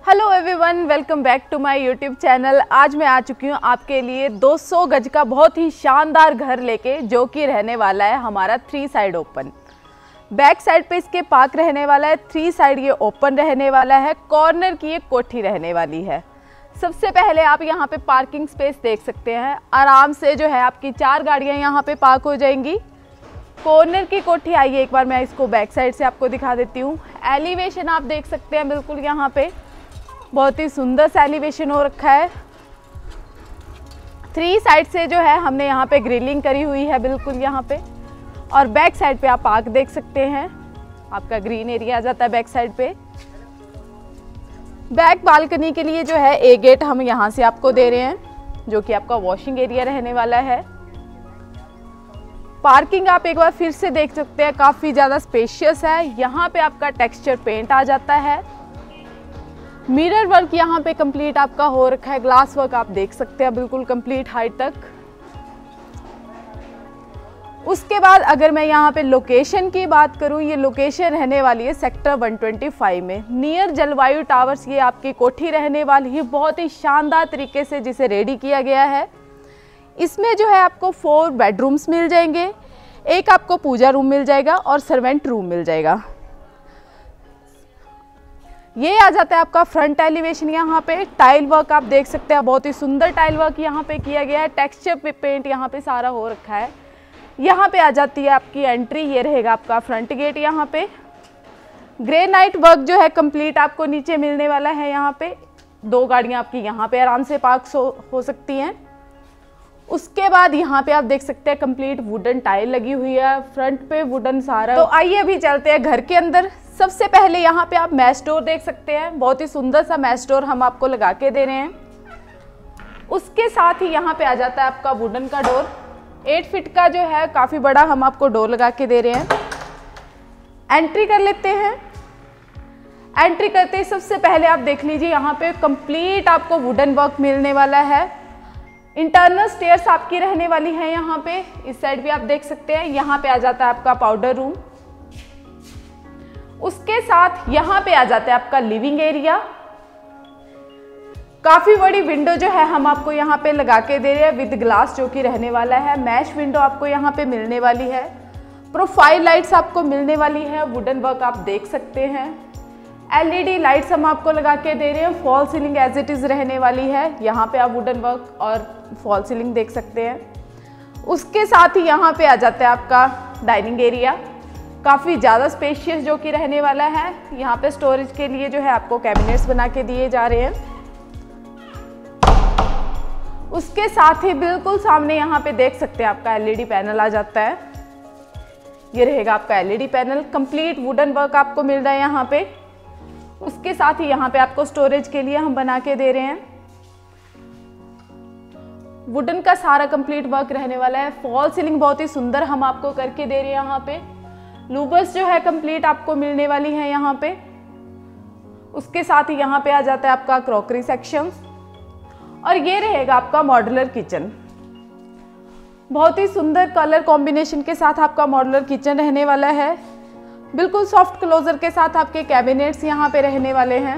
Hello everyone, welcome back to my YouTube channel. आज मैं आ चुकी हूँ आपके लिए 200 गज का बहुत ही शानदार घर लेके, जो कि रहने वाला है हमारा 3 साइड ओपन। बैक साइड पे इसके पार्क रहने वाला है, 3 साइड ये ओपन रहने वाला है, कॉर्नर की एक कोठी रहने वाली है। सबसे पहले आप यहाँ पे पार्किंग स्पेस देख सकते हैं। आराम से जो है आपकी 4 गाड़ियाँ यहाँ पे पार्क हो जाएंगी। कॉर्नर की कोठी आइए, एक बार मैं इसको बैक साइड से आपको दिखा देती हूँ। एलिवेशन आप देख सकते हैं, बिल्कुल यहाँ पे बहुत ही सुंदर सा एलिवेशन हो रखा है। 3 साइड से जो है हमने यहाँ पे ग्रिलिंग करी हुई है बिल्कुल यहाँ पे। और बैक साइड पे आप पार्क देख सकते हैं, आपका ग्रीन एरिया आ जाता है बैक साइड पे। बैक बालकनी के लिए जो है ए गेट हम यहाँ से आपको दे रहे हैं, जो कि आपका वॉशिंग एरिया रहने वाला है। पार्किंग आप एक बार फिर से देख सकते हैं, काफ़ी ज़्यादा स्पेशियस है। यहाँ पे आपका टेक्सचर पेंट आ जाता है। मिरर वर्क यहाँ पे कंप्लीट आपका हो रखा है। ग्लास वर्क आप देख सकते हैं बिल्कुल कंप्लीट हाइट तक। उसके बाद अगर मैं यहाँ पे लोकेशन की बात करूँ, ये लोकेशन रहने वाली है सेक्टर 125 में, नियर जलवायु टावर्स। ये आपकी कोठी रहने वाली है, बहुत ही शानदार तरीके से जिसे रेडी किया गया है। इसमें जो है आपको 4 बेडरूम्स मिल जाएंगे, एक आपको पूजा रूम मिल जाएगा और सर्वेंट रूम मिल जाएगा। ये आ जाता है आपका फ्रंट एलिवेशन। यहाँ पे टाइल वर्क आप देख सकते हैं, बहुत ही सुंदर टाइल वर्क यहाँ पे किया गया है। टेक्सचर पे पेंट यहाँ पे सारा हो रखा है। यहाँ पे आ जाती है आपकी एंट्री, ये रहेगा आपका फ्रंट गेट। यहाँ पे ग्रेनाइट वर्क जो है कंप्लीट आपको नीचे मिलने वाला है। यहाँ पे 2 गाड़ियाँ आपकी यहाँ पे आराम से पार्क हो सकती हैं। उसके बाद यहाँ पे आप देख सकते हैं कंप्लीट वुडन टाइल लगी हुई है, फ्रंट पे वुडन सारा। तो आइए अभी चलते हैं घर के अंदर। सबसे पहले यहाँ पे आप मैश डोर देख सकते हैं, बहुत ही सुंदर सा मैश डोर हम आपको लगा के दे रहे हैं। उसके साथ ही यहाँ पे आ जाता है आपका वुडन का डोर, 8 फीट का जो है, काफ़ी बड़ा हम आपको डोर लगा के दे रहे हैं। एंट्री कर लेते हैं। एंट्री करते ही सबसे पहले आप देख लीजिए, यहाँ पे कंप्लीट आपको वुडन वर्क मिलने वाला है। इंटरनल स्टेयर्स आपकी रहने वाली है यहाँ पे। इस साइड भी आप देख सकते हैं। यहाँ पे आ जाता है आपका पाउडर रूम। उसके साथ यहाँ पे आ जाता है आपका लिविंग एरिया। काफी बड़ी विंडो जो है हम आपको यहाँ पे लगा के दे रहे हैं विद ग्लास, जो कि रहने वाला है। मैश विंडो आपको यहाँ पे मिलने वाली है। प्रोफाइल लाइट्स आपको मिलने वाली है। वुडन वर्क आप देख सकते हैं। एलईडी लाइट्स हम आपको लगा के दे रहे हैं। Fall ceiling as it is रहने वाली है। यहाँ पे आप वुडन वर्क और फॉल सीलिंग देख सकते हैं। उसके साथ ही यहाँ पे आ जाता है आपका डाइनिंग एरिया, काफ़ी ज़्यादा स्पेशियस जो कि रहने वाला है। यहाँ पे स्टोरेज के लिए जो है आपको कैबिनेट्स बना के दिए जा रहे हैं। उसके साथ ही बिल्कुल सामने यहाँ पे देख सकते हैं आपका एलईडी पैनल आ जाता है। ये रहेगा आपका LED panel, complete wooden work आपको मिल रहा है यहाँ पे। उसके साथ ही यहाँ पे आपको स्टोरेज के लिए हम बना के दे रहे हैं। वुडन का सारा कंप्लीट वर्क रहने वाला है। फॉल सीलिंग बहुत ही सुंदर हम आपको करके दे रहे हैं। यहाँ पे लूबर्स जो है कंप्लीट आपको मिलने वाली है यहाँ पे। उसके साथ ही यहाँ पे आ जाता है आपका क्रॉकरी सेक्शन। और ये रहेगा आपका मॉड्यूलर किचन, बहुत ही सुंदर कलर कॉम्बिनेशन के साथ आपका मॉड्यूलर किचन रहने वाला है। बिल्कुल सॉफ्ट क्लोजर के साथ आपके कैबिनेट्स यहाँ पे रहने वाले हैं।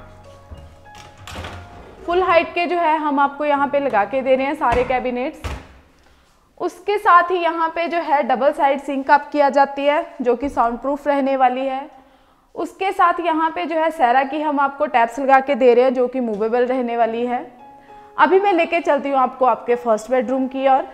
फुल हाइट के जो है हम आपको यहाँ पे लगा के दे रहे हैं सारे कैबिनेट्स। उसके साथ ही यहाँ पे जो है डबल साइड सिंक आपकी आ जाती है, जो कि साउंड प्रूफ रहने वाली है। उसके साथ यहाँ पे जो है सेरा की हम आपको टैप्स लगा के दे रहे हैं, जो कि मूवेबल रहने वाली है। अभी मैं लेके चलती हूँ आपको आपके फर्स्ट बेडरूम की ओर।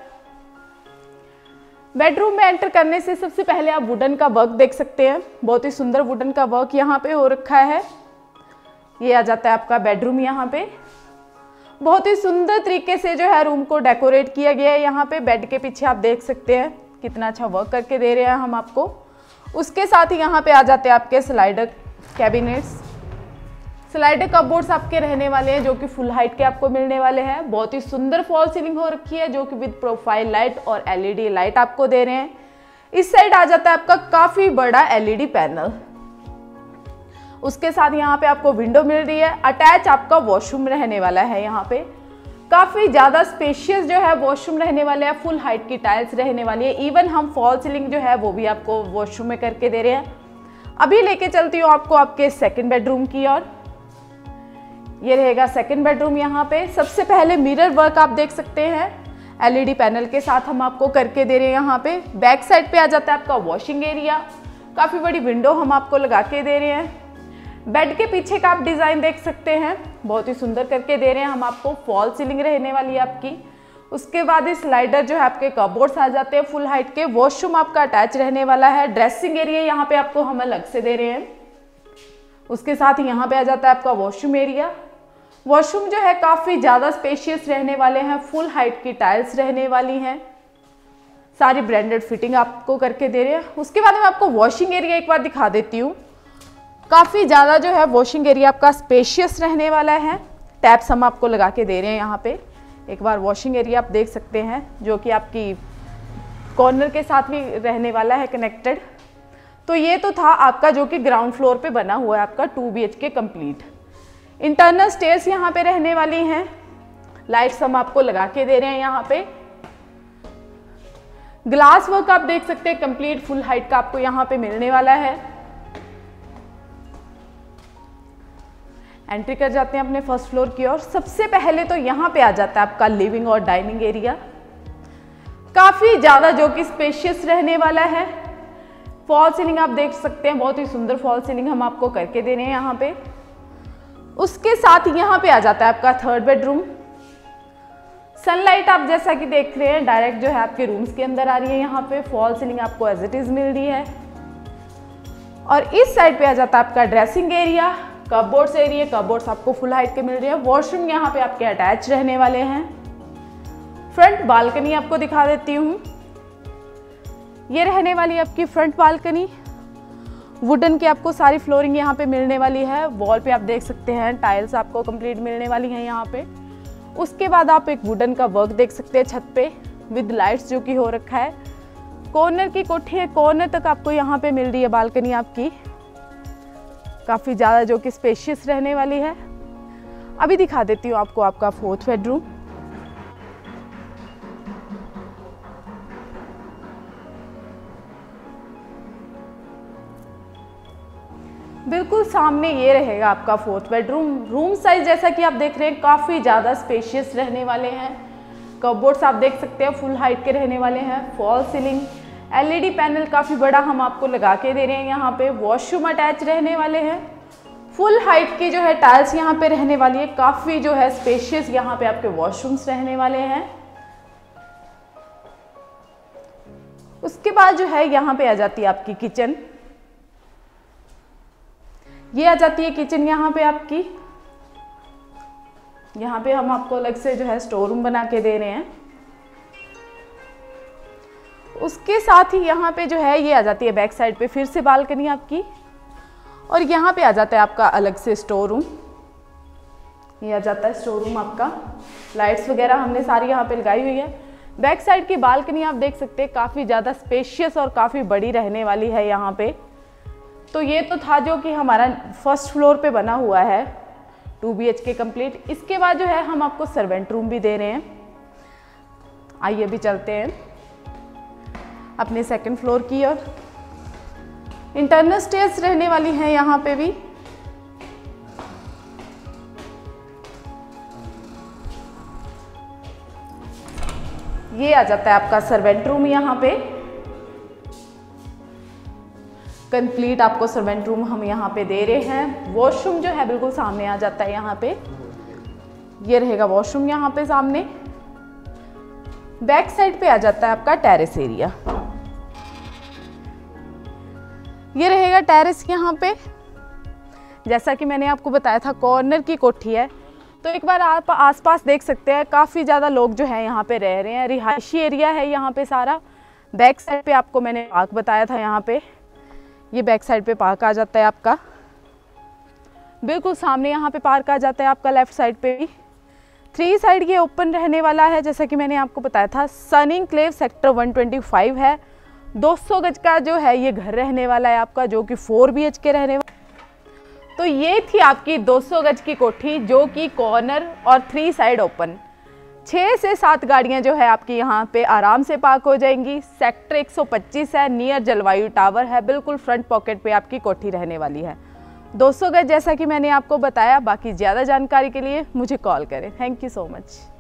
बेडरूम में एंटर करने से सबसे पहले आप वुडन का वर्क देख सकते हैं, बहुत ही सुंदर वुडन का वर्क यहाँ पे हो रखा है। ये आ जाता है आपका बेडरूम। यहाँ पे बहुत ही सुंदर तरीके से जो है रूम को डेकोरेट किया गया है। यहाँ पे बेड के पीछे आप देख सकते हैं कितना अच्छा वर्क करके दे रहे हैं हम आपको। उसके साथ ही यहाँ पे आ जाते हैं आपके स्लाइडर कैबिनेट्स। स्लाइडर कपबोर्ड्स आपके रहने वाले हैं, जो कि फुल हाइट के आपको मिलने वाले हैं। बहुत ही सुंदर फॉल सीलिंग हो रखी है, जो कि विद प्रोफाइल लाइट और एलईडी लाइट आपको दे रहे हैं। इस साइड आ जाता है आपका काफी बड़ा एलईडी पैनल। उसके साथ यहाँ पे आपको विंडो मिल रही है। अटैच आपका वॉशरूम रहने वाला है। यहाँ पे काफ़ी ज़्यादा स्पेशियस जो है वॉशरूम रहने वाले हैं। फुल हाइट की टाइल्स रहने वाली है। इवन हम फॉल सीलिंग जो है वो भी आपको वॉशरूम में करके दे रहे हैं। अभी लेके चलती हूँ आपको आपके सेकंड बेडरूम की ओर। ये रहेगा सेकंड बेडरूम। यहाँ पे सबसे पहले मिरर वर्क आप देख सकते हैं, एलईडी पैनल के साथ हम आपको करके दे रहे हैं। यहाँ पे बैक साइड पे आ जाता है आपका वॉशिंग एरिया, काफ़ी बड़ी विंडो हम आपको लगा के दे रहे हैं। बेड के पीछे का आप डिज़ाइन देख सकते हैं, बहुत ही सुंदर करके दे रहे हैं हम आपको। फॉल सीलिंग रहने वाली है आपकी। उसके बाद इस स्लाइडर जो है आपके कबोर्ड्स आ जाते हैं फुल हाइट के। वॉशरूम आपका अटैच रहने वाला है। ड्रेसिंग एरिया यहाँ पे आपको हम अलग से दे रहे हैं। उसके साथ ही यहाँ पे आ जाता है आपका वॉशरूम एरिया। वॉशरूम जो है काफ़ी ज़्यादा स्पेशियस रहने वाले हैं, फुल हाइट की टाइल्स रहने वाली हैं, सारी ब्रांडेड फिटिंग आपको करके दे रहे हैं। उसके बाद मैं आपको वॉशिंग एरिया एक बार दिखा देती हूँ। काफ़ी ज़्यादा जो है वॉशिंग एरिया आपका स्पेशियस रहने वाला है। टैप्स हम आपको लगा के दे रहे हैं यहाँ पे। एक बार वॉशिंग एरिया आप देख सकते हैं, जो कि आपकी कॉर्नर के साथ भी रहने वाला है कनेक्टेड। तो ये तो था आपका जो कि ग्राउंड फ्लोर पे बना हुआ है आपका 2 BHK कंप्लीट। इंटरनल स्टेयर्स यहाँ पे रहने वाली हैं। लाइट्स हम आपको लगा के दे रहे हैं यहाँ पे। ग्लास वर्क आप देख सकते हैं, कंप्लीट फुल हाइट का आपको यहाँ पे मिलने वाला है। एंट्री कर जाते हैं अपने फर्स्ट फ्लोर की ओर। सबसे पहले तो यहाँ पे आ जाता है आपका लिविंग और डाइनिंग एरिया, काफी ज्यादा जो कि स्पेशियस रहने वाला है। फॉल सीलिंग आप देख सकते हैं, बहुत ही सुंदर फॉल सीलिंग हम आपको करके दे रहे हैं यहाँ पे। उसके साथ यहाँ पे आ जाता है आपका थर्ड बेडरूम। सनलाइट आप जैसा कि देख रहे हैं डायरेक्ट जो है आपके रूम्स के अंदर आ रही है। यहाँ पे फॉल सीलिंग आपको एज इट इज मिल रही है। और इस साइड पे आ जाता है आपका dressing area, cupboards area. Cupboards आपको फुल हाइट के मिल रहे हैं। वॉशरूम यहाँ पे आपके अटैच रहने वाले हैं। फ्रंट बालकनी आपको दिखा देती हूँ। ये रहने वाली आपकी फ्रंट बालकनी। वुडन की आपको सारी फ्लोरिंग यहाँ पे मिलने वाली है। वॉल पे आप देख सकते हैं टाइल्स आपको कंप्लीट मिलने वाली हैं यहाँ पे। उसके बाद आप एक वुडन का वर्क देख सकते हैं छत पे विद लाइट्स जो कि हो रखा है। कॉर्नर की कोठी है, कॉर्नर तक आपको यहाँ पे मिल रही है बालकनी आपकी, काफ़ी ज़्यादा जो कि स्पेशियस रहने वाली है। अभी दिखा देती हूँ आपको आपका फोर्थ बेडरूम। बिल्कुल सामने ये रहेगा आपका फोर्थ बेडरूम। रूम साइज जैसा कि आप देख रहे हैं काफ़ी ज़्यादा स्पेशियस रहने वाले हैं। कपबोर्ड्स आप देख सकते हैं फुल हाइट के रहने वाले हैं। फॉल सीलिंग, एलईडी पैनल काफ़ी बड़ा हम आपको लगा के दे रहे हैं यहाँ पे। वॉशरूम अटैच रहने वाले हैं। फुल हाइट की जो है टाइल्स यहाँ पे रहने वाली है। काफ़ी जो है स्पेशियस यहाँ पे आपके वॉशरूम्स रहने वाले हैं। उसके बाद जो है यहाँ पे आ जाती है आपकी किचन। ये आ जाती है किचन यहाँ पे आपकी। यहाँ पे हम आपको अलग से जो है स्टोर रूम बना के दे रहे हैं। उसके साथ ही यहाँ पे जो है ये आ जाती है बैक साइड पे फिर से बालकनी आपकी। और यहाँ पे आ जाता है आपका अलग से स्टोर रूम। ये आ जाता है स्टोर रूम आपका। लाइट्स वगैरह हमने सारी यहाँ पे लगाई हुई है। बैक साइड की बालकनी आप देख सकते हैं काफ़ी ज़्यादा स्पेशियस और काफ़ी बड़ी रहने वाली है यहाँ पे। तो ये तो था जो कि हमारा फर्स्ट फ्लोर पे बना हुआ है 2 BHK कंप्लीट। इसके बाद जो है हम आपको सर्वेंट रूम भी दे रहे हैं। आइए अभी चलते हैं अपने सेकंड फ्लोर की ओर। इंटरनल स्टेयर्स रहने वाली हैं यहाँ पे भी। ये आ जाता है आपका सर्वेंट रूम यहाँ पे। कंप्लीट आपको सर्वेंट रूम हम यहाँ पे दे रहे हैं। वॉशरूम जो है बिल्कुल सामने आ जाता है यहाँ पे। ये रहेगा वॉशरूम यहाँ पे सामने। बैक साइड पे आ जाता है आपका टेरेस एरिया। ये रहेगा टेरेस यहाँ पे। जैसा कि मैंने आपको बताया था कॉर्नर की कोठी है। तो एक बार आप आसपास देख सकते हैं काफ़ी ज़्यादा लोग जो है यहाँ पे रह रहे हैं। रिहायशी एरिया है यहाँ पे सारा। बैक साइड पे आपको मैंने पार्क बताया था यहाँ पे। ये बैक साइड पे पार्क आ जाता है आपका। बिल्कुल सामने यहाँ पे पार्क आ जाता है आपका लेफ्ट साइड पे भी। 3 साइड ये ओपन रहने वाला है जैसा कि मैंने आपको बताया था। सन एन्क्लेव सेक्टर 125 है। 200 गज का जो है ये घर रहने वाला है आपका, जो कि 4 BHK रहने वाला। तो ये थी आपकी 200 गज की कोठी जो कि कॉर्नर और 3 साइड ओपन। 6 से 7 गाड़ियां जो है आपकी यहाँ पे आराम से पार्क हो जाएंगी। सेक्टर 125 है, नियर जलवायु टावर है। बिल्कुल फ्रंट पॉकेट पे आपकी कोठी रहने वाली है। 200 गज जैसा कि मैंने आपको बताया। बाकी ज़्यादा जानकारी के लिए मुझे कॉल करें। Thank you so much.